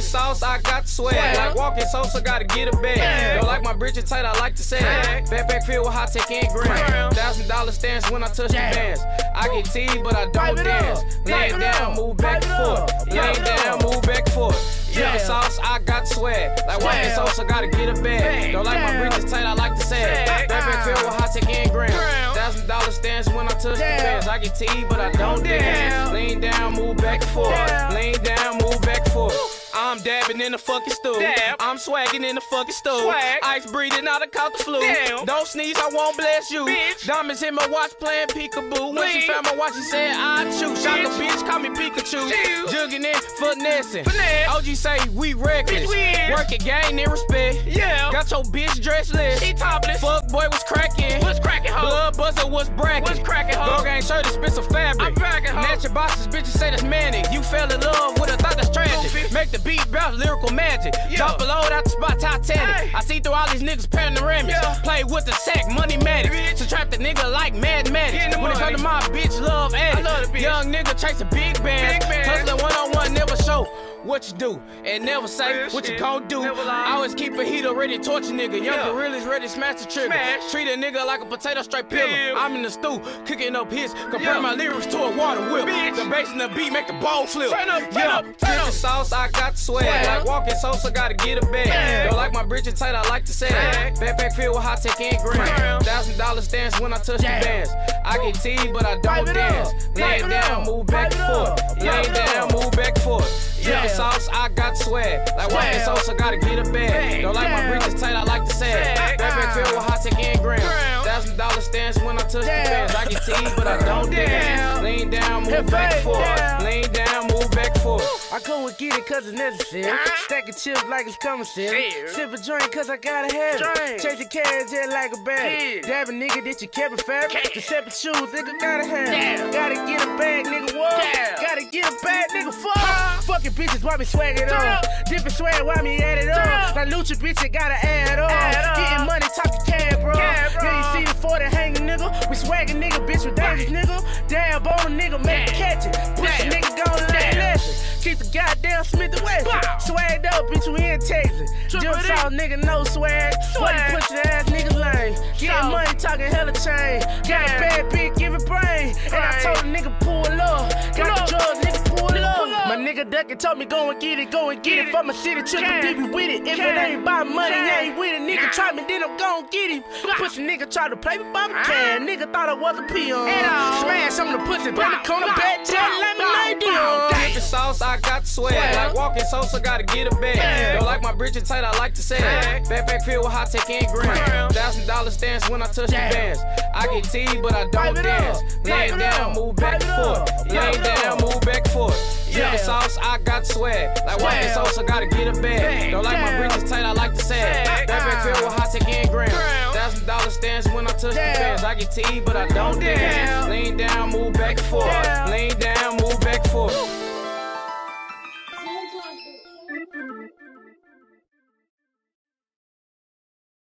sauce, I got the swag. Like walking Sosa, gotta get a bag. Don't like my bridges tight, I like to say. Backpack filled with high tech and grams. $1,000 stance when I touch the bands. I get teed, but I don't dance. Laying down, move back and forth. Laying down, move back and forth. Yeah, sauce, I got the swag. Like walking Sosa, gotta get a bag. Don't like my bridges tight, I like to say. Backpack filled with high tech and grams. $1,000 stance when I touch the bands. I get teed, but I don't dance. Laying down, move back and forth. Laying down, move back and forth. I'm dabbing in the fucking stool. I'm swagging in the fucking stool. Ice breathing out, I caught the flu. Don't sneeze, I won't bless you. Diamonds in my watch playing peekaboo. When she found my watch, she said, I choose. Shot the bitch, call me Pikachu. Jugging in, finessing. OG say we reckless. Work it, gain and respect. Got your bitch dressless. She topless. Fuck boy, what's cracking? What's cracking, ho? Blood buzzer, what's bracking? What's cracking, ho? Dog ain't shirt, expensive fabric. I'm cracking, ho. Match your boxes, bitches say that's manic. You fell in love with a thought that's tragic. Make the beat bounce, lyrical magic. Drop a load out the spot, Titanic. I see through all these niggas panoramics. Play with the sack, money matic. Subtract the nigga like mathematics. When it come to my bitch, love addict. Young nigga chasing big bands. Hustling one-on-one, never show what you do and never say what you gon' do. I always keep a heater ready to torch a nigga. Young gorillas ready to smash the trigger. Treat a nigga like a potato straight pillar. I'm in the stew, cooking up hits. Compare my lyrics to a water whip. The bass and the beat make the ball flip. Turn sauce, I got the swag. Like walking Sosa, gotta get a bag. Don't like my bridges tight, I like to say. Backpack filled with high tech and grams. $1,000 stance when I touch the bands. I get teed, but I don't dance. Laying down, move back and forth. Laying down, move back and forth. Yeah, sauce, I got the swag. Like walking Sosa, gotta get a bag. Don't like my bridges tight, I like to say. Backpack filled with high tech and grams. $1,000 stance when I touch the bands. I get teed, but I don't dance. Laying down, move back and forth. Laying down, move back and forth. I go and get it cause it's necessary. Stacking chips like it's commissary. Sip a drink cause I gotta have it. Chasing cash just like a bag. Dab a nigga that you kept it fabric. The separate shoes, nigga gotta have it. Gotta get a bag, nigga, what? Gotta get a bag, nigga, fuck. Fucking bitches, why me swag it up? Different swag, why me add it up? Like Lucha, bitch, you gotta add up. Getting money, talking cab, bro. Yeah, you see the 40 hanging, nigga. We swagging, nigga, bitch, with dangerous, nigga. Dab on a nigga, make it catch it. Pussy nigga gon' let lesson. Keep the goddamn Smith & Wesson. Swagged up, bitch, we in Texas. Jim South, nigga, no swag. What you pushing ass niggas lame. Getting money, talking hella chain. Got a bad bitch, give it brain. And I told a nigga, pull up. Got the drugs, nigga, pull up. My nigga Ducky told me, go and get it, go and get it. From a city trip, did be with it. If it ain't about money, I ain't with it. Nigga try me, then I'm gon' get him. Pussy nigga try to play me by my can. Nigga thought I was a peon. Smash on the pussy, put the corner back, tell let me like Dion. Sauce, I got the swag. Like walking Sosa, gotta get a bag. Don't like my bridges tight, I like to say. Backpack filled with high tech and grams. $1,000 stance when I touch the bands. I get teed, but I don't dance. Laying down, move back and forth. Laying down, move back and forth. Yeah, sauce, I got the swag. Like walking Sosa, gotta get a bag. Don't like my bridges tight, I like to say. Backpack filled with high tech and grams. $1,000 stance when I touch the bands. I get teed, but I don't dance.